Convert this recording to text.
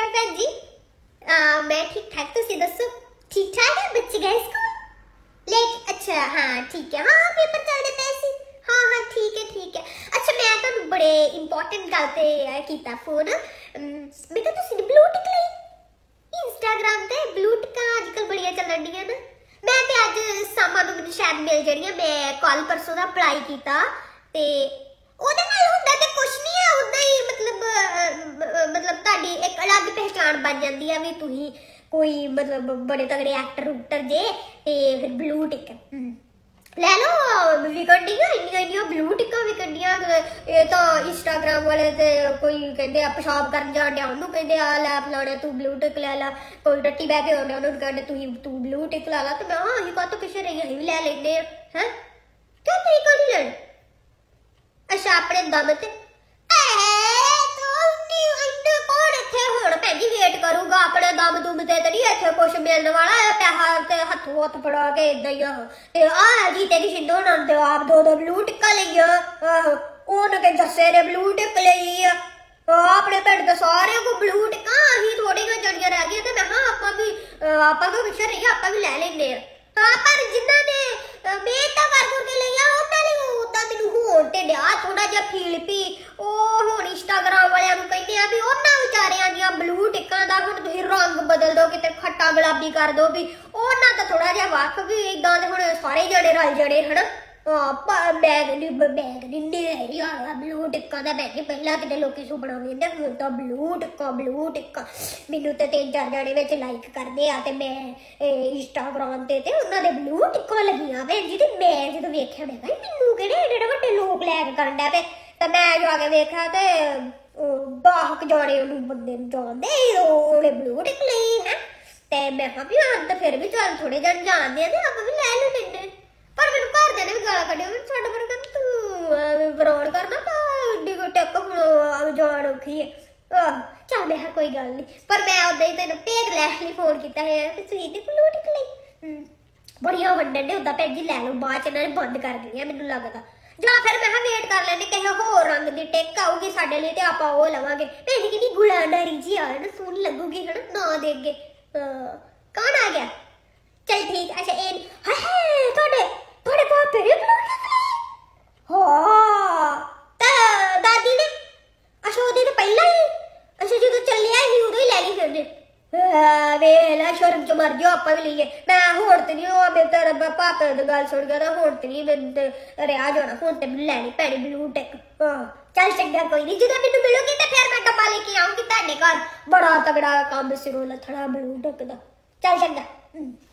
भैन जी मैं ठीक ठाक, तुसी दसो ठीक ठाक है? बच्चे गए स्कूल? लेट अच्छा हाँ ठीक है, हाँ पेपर चलते पे सी, हाँ हाँ ठीक है ठीक है। अच्छा मैं तुहानू बड़े इंपॉर्टेंट गल ते कीता फोन, मैं कहा तुसी ब्लू टिक लई इंस्टाग्राम ते? ब्लू टिकां अजकल बड़ियां चलन दियां ना। मैं ते अज सामा नूं मैनूं शायद मिल जाणियां, मैं कल परसों दा अप्लाई कीता ते ओहदे नाल हुंदा ते कुछ नहीं है, उदां ही मतलब तुहाडी एक अलग पहचान बन जांदी है भी तुसीं कोई मतलब बड़े तगड़े एक्टर उक्टर जे ते फिर ब्लू टिक ले लो विकंडियां, इन्नियां ब्लू टिकां विकंडियां। ये तो इंस्टाग्राम वाले ते कोई कहंदे आ पेशाब करन जाण डया ओनू कहंदे आ लै फलाणे तू ब्लू टिक ले ला, कोई टट्टी बह के होने ओनू कहंदे तू ब्लू टिक ला ला। ते मैं हां ये कातो पिछे रही अहीं भी ले लैंदे हैं, क्यों तुसीं क्यों नहीं लैंदे? अच्छा अपने दम ते वेट करूंगा अपने दम दुम ते नहीं इत्थे कुछ मिलने वाला है, पैसा ते हथों हथ फड़ा के इदां ही ते आ जीते की छिंदो ना ते आप दो ब्लू टिक्का लेइया ओन के जस्से ने ब्लू टिक लई अपने पिंड ते सारे को ब्लू टिक्का, अहीं थोड़ी गै जड़ियां रह गई ते मैं हां आपां भी पिछे रहिए आपां भी ले लैंदे हाँ। पर जिन्हां ने मेहनत कर के लईया उन्हां ने उदां मैनूं होण ते दिया थोड़ा जिहा फील भी ओह हुण इंस्टाग्राम वालियां नूं कहंदे आ भी उन्हां विचारियां दियां ब्लू टिक्कां दा हुण तुसीं रंग बदल दो, किते खट्टा गुलाबी कर दो भी उन्हां दा थोड़ा जिहा वक्फ भी इदां दे हुण सारे जणे रल जणे हना। बैग नहीं आया ब्लू टिक्का दा, मैं पहला किते लोकी सुपना वेंदे हुण तां ब्लू टिक्का मैनूं ते 3-4 जणे विच लाइक करदे आ ते मैं इंस्टाग्राम ते उन्हां दे ब्लू टिक्कां लगियां भैन जी। ते मैं जदों वेख्या मैं कहा मैनूं किहड़े एडे वड्डे लोक लैक करन डै पे ते मैं जाके वेख्या ते 10 जणे ओनूं बंदे नूं जाणदे ओहने ब्लू टिक लई है ते मैं कहा भी हां ते फिर भी चल थोड़े जण जाणदे आ ते आपां भी ले लैंदे। पर मैनूं घरदियां ने भी गालां कड्ढियां छड्ड पर तूं फरौड करना एड्डी कोई टिक जान औखी है चल मैं कोई गल नहीं। पर मैं उदां ही तेनों भेद लैण लई फोन कीता है कि तुसीं ते ब्लू टिक लई बड़ियां वंडन दे उदां भैन जी ले लो बाद च इन्हां ने बंद कर देनियां मैनूं लगदा, जां फिर मैं वेट कर लैंदे किसे होर रंग दी टिक आऊगी साडे लई ते आपां ओह लवांगे। भैन जी किन्नी गुलानारी जी आ ना सोहनी लगूगी है ना ना दे अग्गे कौन आ गया चल ठीक। अच्छा ए हाय थोड़े पापे ने ब्लू टिक लई हाँ ते दादी ने अच्छा ओहदे तो पहला ही अच्छा जो चलिया ही उदों ही लै ली फिर वेला शर्म च मर जाओ आपां भी लेइए मैं होण ते नहीं हो मेरे तेरे पापे दी गल सुण के होण ते नहीं मैनूं ते रिहा जाना होण ते लैनी पैनी ब्लू टिक चल चंगा कोई नहीं जदों मैनूं मिलूगी ते फिर मैं डब्बा लेके आऊंगी तुहाडे घर बड़ा तगड़ा कम्म सिरों लथड़ा ब्लू टिक दा चल चंगा।